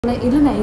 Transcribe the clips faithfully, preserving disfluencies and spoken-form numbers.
لا إله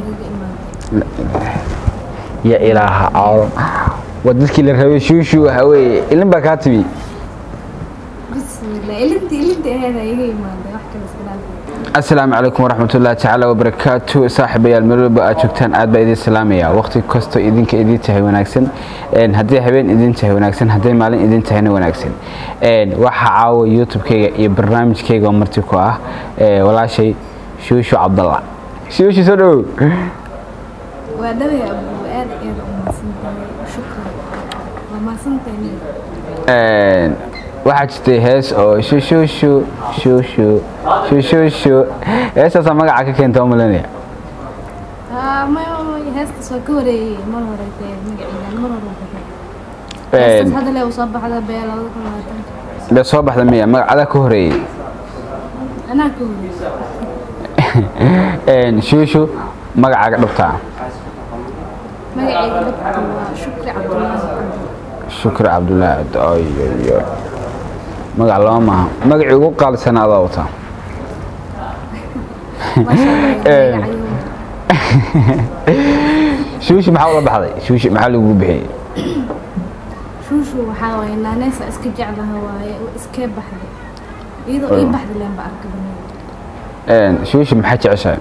يا إله عظم ودتك اللي رهوي شو شو هوي اللي بكاتبي بسم الله إلا أنت إلا أنت هذا يجي إيمان ده واحد السلام السلام عليكم ورحمة الله تعالى وبركاته صاحبي المرب أشوفتن عاد بيد السلامية وقت كستو إذن كإذن تهي وناكسن إن هدي حبين إذن تهي وناكسن هدي مالين إذن تهي وناكسن إن وح عاو يوتيوب كي برنامج كي قمرتكوا ولا شيء شو شو عبد الله شو شو سلو وهذا يا أبو آد إيه ما سنتني شكرا وما سنتني إن واحد تهيس أو شو شو شو شو شو شو شو شو إيش أسمع عكك كنت أملني آه ما ما هست سكوري مرة ريتين مقعدين مرة روحي بس هذا اللي وصبح هذا بيلا بس صبح لمية ما على كهري أنا كوري إن شو شو ما عكك دكتور مقعد دكتور شكرا عبد الله شكرا عبد الله أي أي مقع الله ما مقع يقول قال سنة ضوطة ما شاء الله شو شو محاولة بحضي شو شو محاولة يقول بحي شو شو حاول إن ناس اسكب جعلها هواي واسكب بحضي إذا إيه بحضي اللي بأركب إن شو شو محاجة عشاء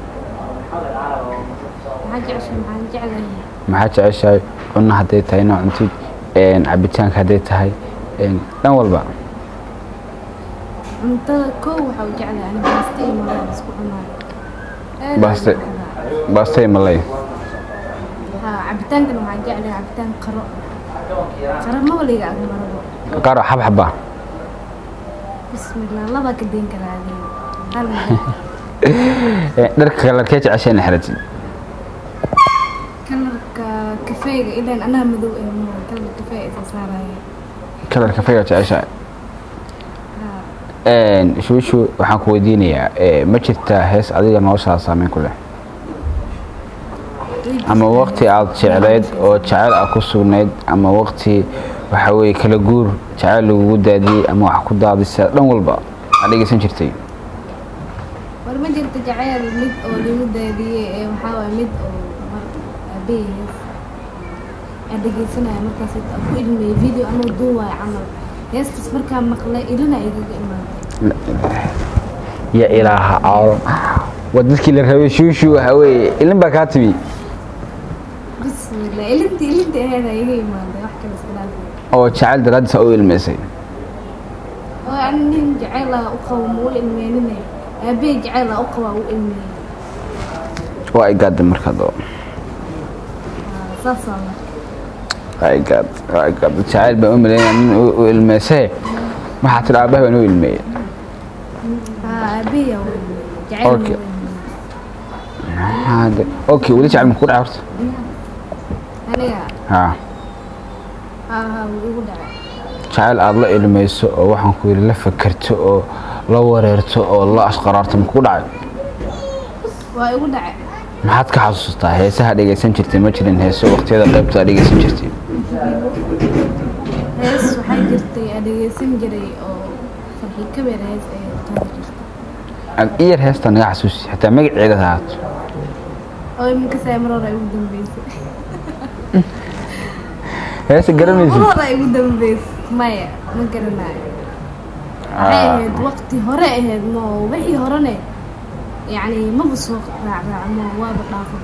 محاجة عشاء محاجة جعلها محاجة عشاء قلنا هديت هاي نوع انتي إن عبيتان هديت هاي إن لا والله أنت كو حاول جعلها أنا باستي مرة بس كونا باستي باستي ملاي ها عبتان كانوا مع جعلها عبتان قرأ قرأ ما ولي قاعد مرة قارة حب حبة بسم الله الله باك الدين كلا هذه درك كلا كيش عشان حرتي كلرك كفاية إلا أنا مذوق إنه كلر كفاية إذا صار كلا كفاية عشان إن شو شو وحنك ودينيا ما شفت هس عديد نوصل صامين كله أما وقتي عاد شعريد أو شعر أكو سونيد أما وقتي وحوي كلا جور شعر وجودة دي أما وحكود هذا السنة لا والبا عليك سنشرتي ورما جرت جعير مد أو الوجودة دي وحاول مد أو مر بيه أدقي سنة مركز أكو إلمي فيديو أنا دوا عمل يس تصبر كم مقلة إلنا يجي إيمان يا إله عظم ودتك اللي رهوي شو شو هوي اللي بكاتبي بسم الله إلا أنت إلا أنت هذا يجي إيمان ده واحد السلام أو شعل دراد سوي المسي أو أني جعلها أقوى وإلمي أبي جعلها أقوى وإلمي واي قاد مركضو صاصا واي قاد واي قاد شعل بأم لين المسي ما حتلعبها بنو المي ها أبي يا جعلها أوكي هذا أوكي وليش على المكور عرفت أنا ها ها ها ويقول شعل الله الميسو أو وحن كوير لفكرت أو لا وررت أو لا أشقررت مكور عاد ويقول ما حد كحسوستا هي سهل دغيسان jirtay ma jirin heeso waqtiyada qaybta dhageysan jirtay hees waxay jirtay dhageysan jiray oo farxi ka weerays ay tahay aan iyar heestan naga xasuusi hatta magaceeda haato oo imka saamro ay ugu dambeysay hees garanaysid oo ay ugu dambeysay maya ma garanayo ahayd waqti hore ahayd ma wixii horene يعني ما بسوق راع راع ما واب دافع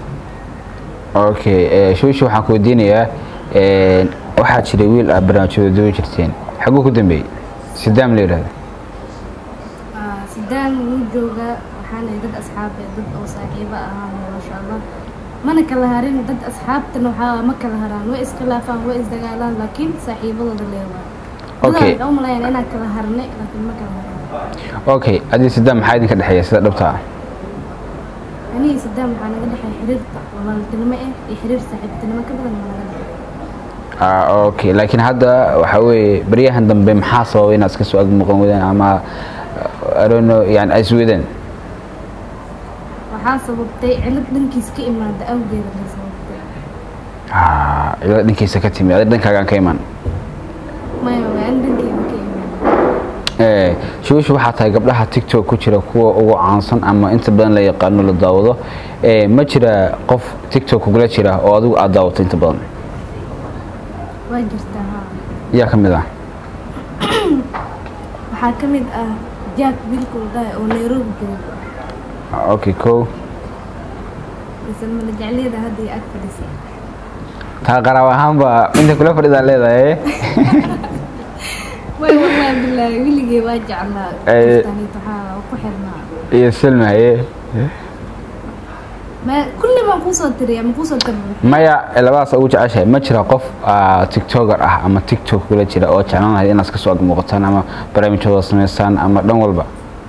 اوكي شو شو waxaan ku weydiinayaa ee waxa jiray wiil ah barnaamijyada doo jirteen xagoo ku dambeeyay sidaam leeyahay ah sidaam uu jooga waxaan dad asxaab dad oo saaxiibo ah ma sha Allah mana kala harin dad asxaabtan waxa ma kala haraan way iskhilaafaan way isdagaalaan laakiin saaxiibadooda leeyahay okay oo malayn inaan kala harnay laakiin ma kala harin اوكي ادي سدام maxay idin ka dhaxeeyaa sida dhabta ani sidaam waxaan naga dhaxay xiriirta walaaltinimo ee xiriir saaxiibtinimo ka badan ma naga ah okay laakiin hadda waxa weeye bariyahan dambe maxaa sababay inaad iska soo ag muuqan wadaan ama I don't know yani ay isweedeen waxaa sababtay cilad dhankiis ka imaada awgeeda la sababtay ah cilad dhankiisa ka timid dhankaaga ka iman ma waa dhankiisa ka imaada ee shuushu waxa tahay gabdhaha TikTok ku jira kuwa ugu caansan ama inta badan la yaqaan la daawado ee ma jira qof TikTok ku jira oo adigu aad daawato inta badan waa jirtaa ha yaa kamid ah waxaa kamid ah Jack Wilkolda oo Nairobi jooga okay cool isla ma jecleeda hadii aad fadhiso ta qaraw ahaanba inta kula fadhida leedahay way wallahi billahi wiligay waa jeclaa tani tahaa ku xirnaa iyo silmaye ma kulli ma ku soo tiriyay ma ku soo tiriyay maya labadaas ugu jeceshay ma jira qof TikToker ah ama TikTok kula jira oo channel inaad ka soo muuqataan ama barnaamijyada sameeysan ama dhan walba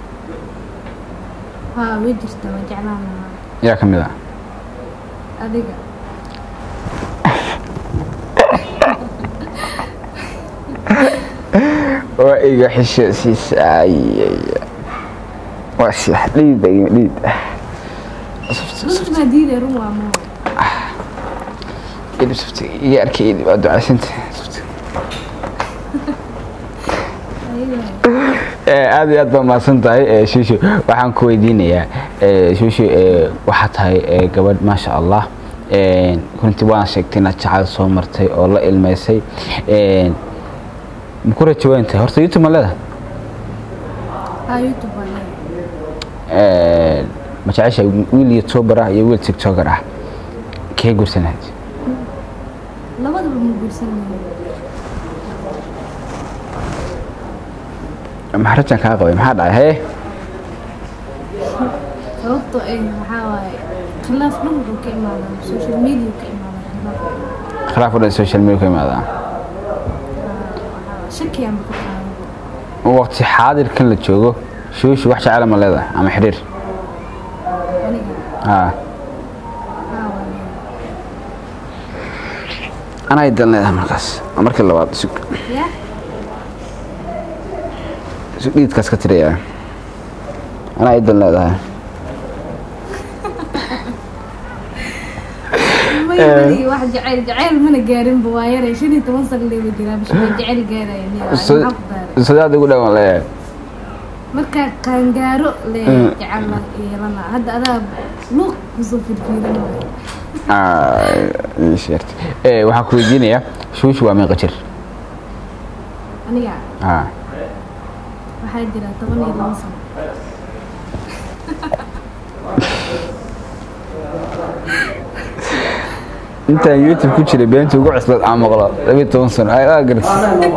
ha way jirta waa jeclaan yaa kamid ah adiga waa iga xishoosiisay waa si xadiid dhiid runtii ma diiday run waa mo idib safti iyo arkay idib aad ducaysanta ee aad iyo aad baa maasan tahay shuushu waxaan ku weydiinayaa shuushu waxa tahay gabadh ma sha Allah ee runtii waan sheegtay inaad jacayl soo martay oo la ilmeysay ee mukura jawaanta horta YouTube ma leedahay ha YouTube ma ee ma jeceshay wiil YouTuber ah iyo wiil TikToker ah kee guursanayd labadaba ma guursanayd ma rajan ka qabay maxaa dhacay hee sababto ay waxa waay khilaaf dhulka ka imaada social media ka imaada khilaaf dhulka social media ka imaada shaki aan ku qaaday waqti xaadir kan la joogo shuushu wax jacayl ma leedahay ama xiriir ha ana idan leedahay markaas markii labaad sug ya sug dhiidkaas ka tiraya ana idan leedahay ee wax jacayl jacayl mana gaarin baa yaray shan iyo toban sano leeyahay jiraa bish jacayl gaarayay sadaad ugu dhawan leeyahay marka qaangaaro le jacayl yeelana hadda adaa luq kusoo firfiirano ah sheert ee waxa ku weydiinaya shuushu waa meeqa jir aniga ah waxaa jira toban iyo laba sano inta YouTube ku jiray beenta ugu cusub aan maqlo laba iyo toban sano ay ah garis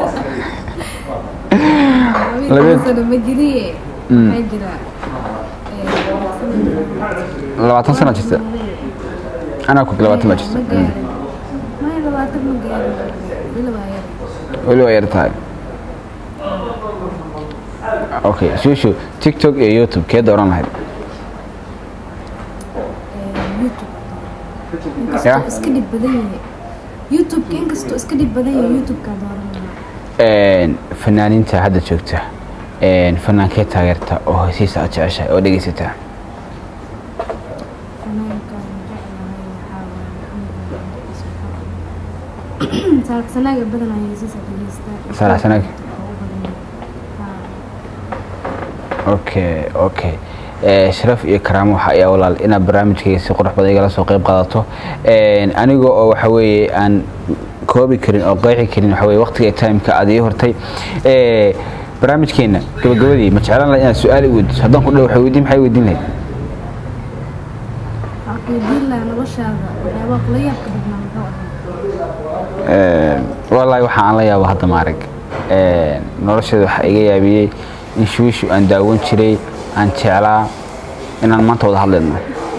laba iyo toban sano ma jiriye waxaa jira labaatan sano jirta ana ku labaatan ma jirta ma labaatan ma gaarin wili waa yar wili waa yar tahay okay shuushu TikTok iyo YouTube kee dooran lahayd ya iska dib badan yahay YouTube in kasto iska dib badan yahay YouTube ka dooran een fanaaniinta hadda joogta een fanaankee taageerta oo hesiisa aad jeceshahay oo dhageysata saar sanaga badan ay hesiisa dhageysta saar sanaga okay okay sharaf iyo karaamo waxa ay walaal ina barnaamijkayga si qurux badan igala soo qayb qaadato een aniga oo waxa weeye aan koobi karin oo qeexi karin waxa weeye waqtiga time-ka aad ii hortay ee barnaamijkeena gabagabadii ma jeclaan lahayd inaad su'aal weydiiso haddaan ku dhaw waxa weydiin maxay weydiin lahayd weydiin lahaa noloshaada waxyaabaa kula yaabka badnaa muxuu ahaa ee wallahi waxa aan la yaabo hadda ma arag ee nolosheeda waxa iga yaabiyey in shuushu aan daawan jiray aan jeclaa inaan maanta wada hadlayno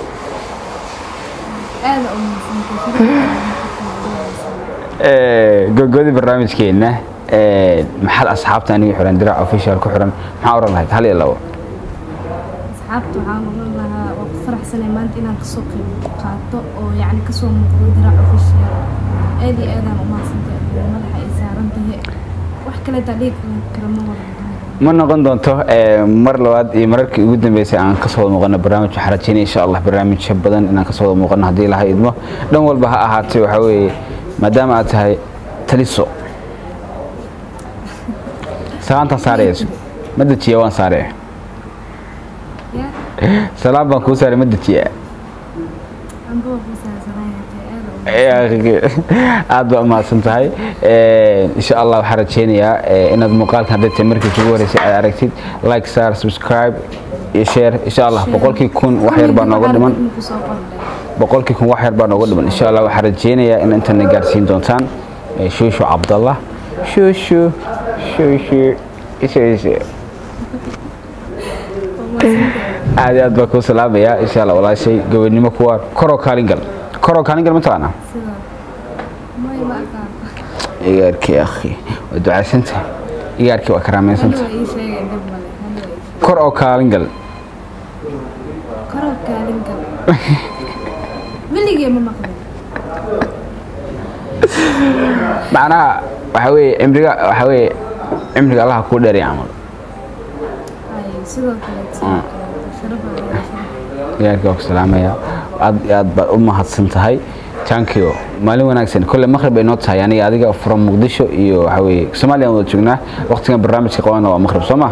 aad u muhiimsan ee gogodi barnaamijkeena ee maxal asxaabta aniga xiran dirac official ku xiran maxaa oran lahayd hal iyo labo asxaabtu waxaan oran lahaa waa ku faraxsanay maanta inaan ka soo qayb qaato oo yacni ka soo muuqdo dirac official aad iyo aadaan u mahadsantahay madaxa ay saaran tahay wax kale taadhiig kara ma waran ma noqon doonto mar labaad iyo mararkii ugu dambeysay aan ka soo muuqano barnaamij waxaan rajeynaa insha Allah barnaamijyo badan inaan ka soo muuqano hadii la haydmo dhan walba ha ahaatay waxa weeye maadaama aad tahay taliso saanta saarayso ma dajiya waan saaree يا salaam baan kuu saaray ma dajiya أنا بقول بس سلام aad baa umahadsan tahay insha allah waxaan rajeynayaa inaad muuqaalkan hadday tahay markii kugu horeysay aad aragtid like saar subscribe iyo share insha allah boqolkii kun wax yar baa nooga dhiman boqolkii kun wax yar baa nooga dhiman insha allah waxaan rajeynayaa in intan gaarsiin doontaan shuushu cabdallah shuushu shuushu shuushu aad aad baa kuu salaamayaa insha allah walaashay gobonimo kuwa koro kaalin gal koro kaalin gal ma taqaanaa iyaarkii akhi waa ducaysanta iyaarkii waa karaameysanta kor oo kaalin gal kor oo kaalin gal miligii ma maqlin macnaha waxa weeye cimriga waxa weeye cimriga allah ku dheer yahay sidoo kale iyaarkii waa ku salaamaya aad aad baa u mahadsan tahay thank you maalin wanaagsan kulle maqrib ay noo tahay aniga adiga from muqdisho iyo waxa weeye Soomaaliya wada joognaa waqtigan barnaamijka qabanna waa maqrib Soomaa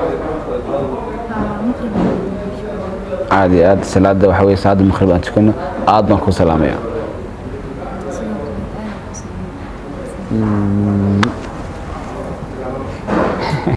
aad aad salaada waxa weeye salaada maqrib aan tukano aad baan ku salaamaya